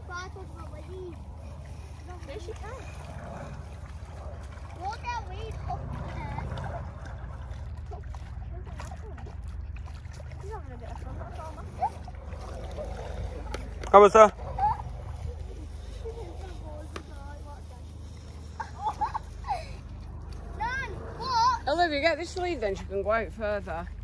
Yes, you can. What are we up there? He's having a bit of fun, that's all matters. How was that? Nan, what? Olivia, get this lead then, she can go out further.